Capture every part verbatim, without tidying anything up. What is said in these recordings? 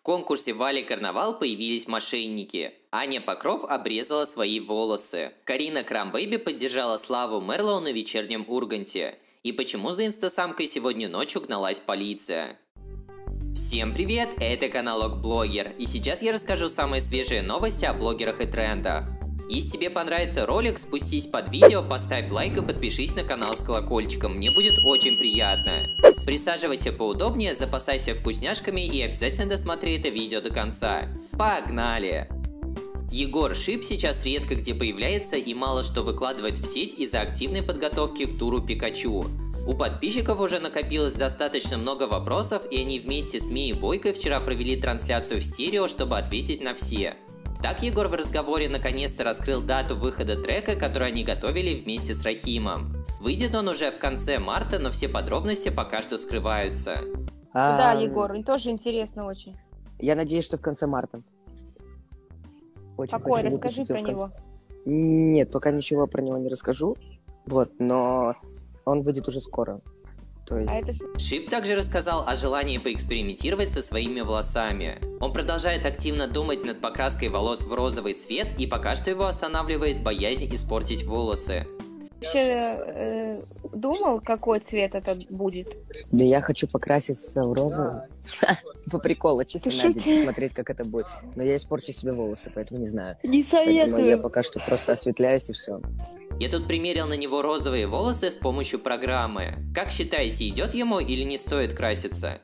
конкурсе «Вали Карнавал» появились мошенники. Аня Покров обрезала свои волосы. Карина Крамбэби поддержала Славу Мерлоу на вечернем Урганте. И почему за инстасамкой сегодня ночью гналась полиция? Всем привет, это канал Окблогер, и сейчас я расскажу самые свежие новости о блогерах и трендах. Если тебе понравится ролик, спустись под видео, поставь лайк и подпишись на канал с колокольчиком, мне будет очень приятно. Присаживайся поудобнее, запасайся вкусняшками и обязательно досмотри это видео до конца. Погнали! Егор Шип сейчас редко где появляется и мало что выкладывает в сеть из-за активной подготовки к туру Пикачу. У подписчиков уже накопилось достаточно много вопросов, и они вместе с Мией Бойко вчера провели трансляцию в стерео, чтобы ответить на все. Так Егор в разговоре наконец-то раскрыл дату выхода трека, который они готовили вместе с Рахимом. Выйдет он уже в конце марта, но все подробности пока что скрываются. А... Да, Егор, тоже интересно очень. Я надеюсь, что в конце марта. Очень Какой? Расскажи про него. Нет, пока ничего про него не расскажу. Вот, но он выйдет уже скоро. То есть... а это... Шип также рассказал о желании поэкспериментировать со своими волосами. Он продолжает активно думать над покраской волос в розовый цвет, и пока что его останавливает боязнь испортить волосы. Вообще э, думал, какой цвет это будет? Да я хочу покраситься в розовый. По приколу, чисто надо посмотреть, как это будет. Но я испорчу себе волосы, поэтому не знаю. Не советую. Поэтому я пока что просто осветляюсь и все. Я тут примерил на него розовые волосы с помощью программы. Как считаете, идет ему или не стоит краситься?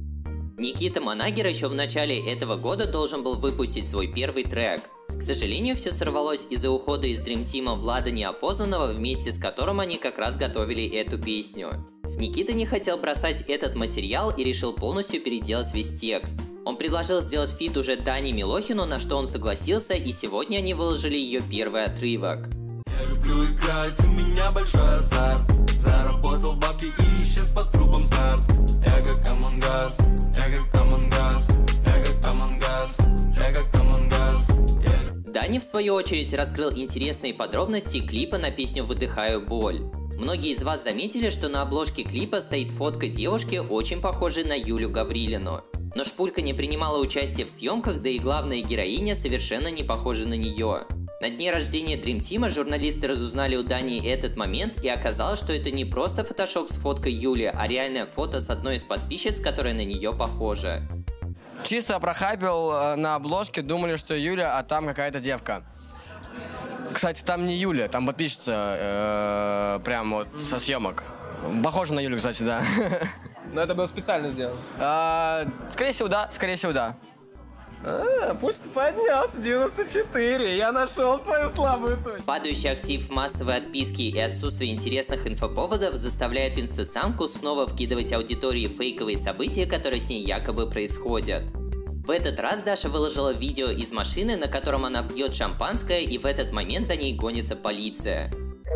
Никита Манагер еще в начале этого года должен был выпустить свой первый трек. К сожалению, все сорвалось из-за ухода из Dream Team Влада Неопознанного, вместе с которым они как раз готовили эту песню. Никита не хотел бросать этот материал и решил полностью переделать весь текст. Он предложил сделать фит уже Дане Милохину, на что он согласился, и сегодня они выложили ее первый отрывок. Я люблю играть, у меня большой азарт. Заработал бабки и исчез под трубом старт. Я как Амангас, я как Амангас, я как Амангас, я как Амангас. Дани в свою очередь раскрыл интересные подробности клипа на песню «Выдыхаю боль». Многие из вас заметили, что на обложке клипа стоит фотка девушки, очень похожей на Юлю Гаврилину. Но Шпулька не принимала участие в съемках, да и главная героиня совершенно не похожа на нее. На дне рождения Dream Team журналисты разузнали у Дани этот момент, и оказалось, что это не просто фотошоп с фоткой Юли, а реальное фото с одной из подписчиц, которая на нее похожа. Чисто прохайпил э, на обложке, думали, что Юля, а там какая-то девка. Кстати, там не Юля, там подписчица э, прям вот со съемок. Похожа на Юлю, кстати, да. Но это было специально сделано. Э, скорее всего, да, скорее всего, да. А, пусть поднялся, девяносто четыре, я нашел твою слабую точку. Падающий актив, массовые отписки и отсутствие интересных инфоповодов заставляют инстасамку снова вкидывать аудитории фейковые события, которые с ней якобы происходят. В этот раз Даша выложила видео из машины, на котором она пьет шампанское, и в этот момент за ней гонится полиция.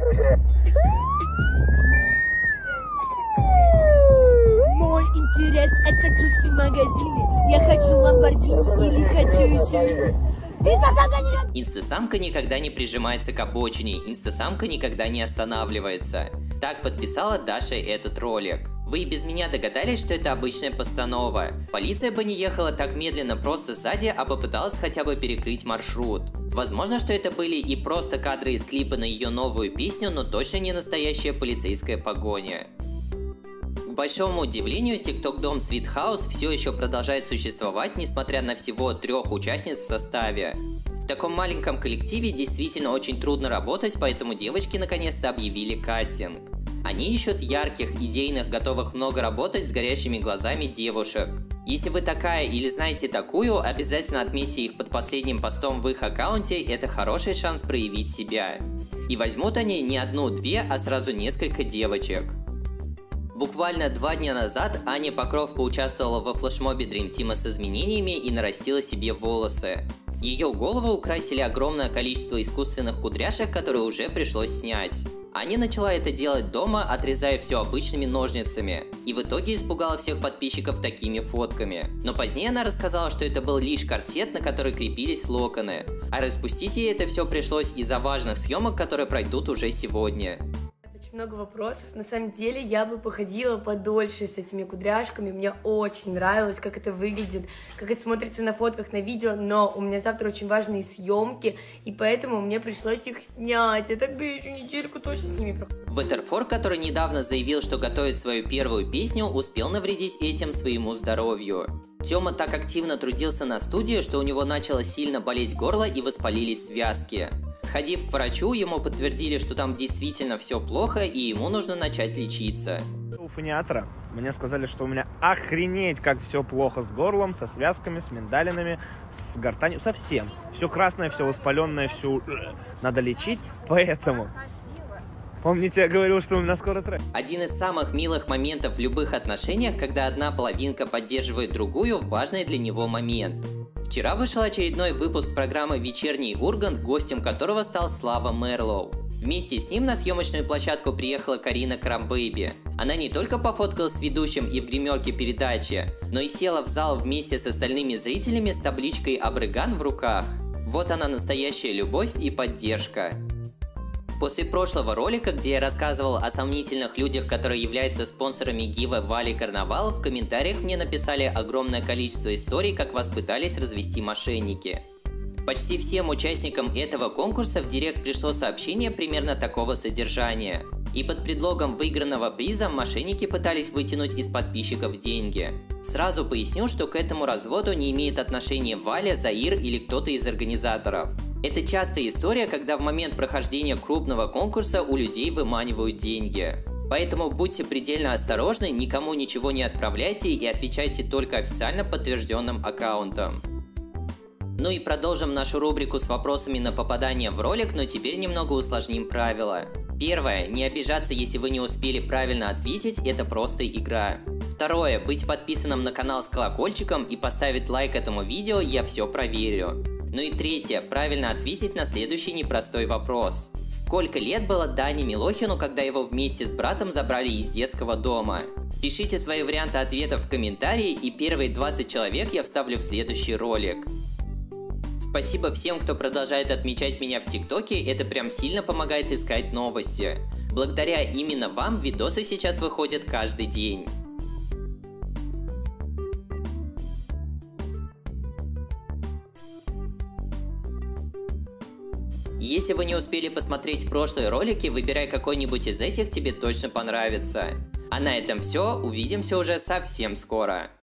Мой интерес — это джуси магазины. Я хочу Ламборгини или хочу еще... Инстасамка никогда не прижимается к обочине, инстасамка никогда не останавливается. Так подписала Даша этот ролик. Вы и без меня догадались, что это обычная постанова. Полиция бы не ехала так медленно просто сзади, а попыталась хотя бы перекрыть маршрут. Возможно, что это были и просто кадры из клипа на ее новую песню, но точно не настоящая полицейская погоня. К большому удивлению, TikTok-дом Sweet House все еще продолжает существовать, несмотря на всего трех участниц в составе. В таком маленьком коллективе действительно очень трудно работать, поэтому девочки наконец-то объявили кастинг. Они ищут ярких, идейных, готовых много работать с горящими глазами девушек. Если вы такая или знаете такую, обязательно отметьте их под последним постом в их аккаунте, это хороший шанс проявить себя. И возьмут они не одну-две, а сразу несколько девочек. Буквально два дня назад Аня Покров поучаствовала во флешмобе Dream Team с изменениями и нарастила себе волосы. Ее голову украсили огромное количество искусственных кудряшек, которые уже пришлось снять. Аня начала это делать дома, отрезая все обычными ножницами, и в итоге испугала всех подписчиков такими фотками. Но позднее она рассказала, что это был лишь корсет, на который крепились локоны, а распустить ей это все пришлось из-за важных съемок, которые пройдут уже сегодня. очень много вопросов. На самом деле, я бы походила подольше с этими кудряшками. Мне очень нравилось, как это выглядит, как это смотрится на фотках, на видео. Но у меня завтра очень важные съемки, и поэтому мне пришлось их снять. Я так бы еще недельку точно с ними проходила. Ветерфорд, который недавно заявил, что готовит свою первую песню, успел навредить этим своему здоровью. Тёма так активно трудился на студии, что у него начало сильно болеть горло и воспалились связки. Сходив к врачу, ему подтвердили, что там действительно все плохо и ему нужно начать лечиться. У фониатора мне сказали, что у меня охренеть как все плохо с горлом, со связками, с миндалинами, с гортанью, совсем. Все красное, все воспаленное, все надо лечить, поэтому... Помните, я говорил, что у меня скоро трек? Один из самых милых моментов в любых отношениях, когда одна половинка поддерживает другую в важный для него момент. Вчера вышел очередной выпуск программы «Вечерний Ургант», гостем которого стал Слава Мерлоу. Вместе с ним на съемочную площадку приехала Карина Крамбейби. Она не только пофоткалась с ведущим и в гримерке передачи, но и села в зал вместе с остальными зрителями с табличкой «Абрыган» в руках. Вот она, настоящая любовь и поддержка. После прошлого ролика, где я рассказывал о сомнительных людях, которые являются спонсорами гива Вали Карнавал, в комментариях мне написали огромное количество историй, как вас пытались развести мошенники. Почти всем участникам этого конкурса в директ пришло сообщение примерно такого содержания. И под предлогом выигранного приза мошенники пытались вытянуть из подписчиков деньги. Сразу поясню, что к этому разводу не имеет отношения Валя, Заир или кто-то из организаторов. Это частая история, когда в момент прохождения крупного конкурса у людей выманивают деньги. Поэтому будьте предельно осторожны, никому ничего не отправляйте и отвечайте только официально подтвержденным аккаунтам. Ну и продолжим нашу рубрику с вопросами на попадание в ролик, но теперь немного усложним правила. Первое. Не обижаться, если вы не успели правильно ответить, это просто игра. Второе. Быть подписанным на канал с колокольчиком и поставить лайк этому видео, я все проверю. Ну и третье. Правильно ответить на следующий непростой вопрос. Сколько лет было Дане Милохину, когда его вместе с братом забрали из детского дома? Пишите свои варианты ответов в комментарии, и первые двадцать человек я вставлю в следующий ролик. Спасибо всем, кто продолжает отмечать меня в ТикТоке, это прям сильно помогает искать новости. Благодаря именно вам видосы сейчас выходят каждый день. Если вы не успели посмотреть прошлые ролики, выбирай какой-нибудь из этих, тебе точно понравится. А на этом все, увидимся уже совсем скоро.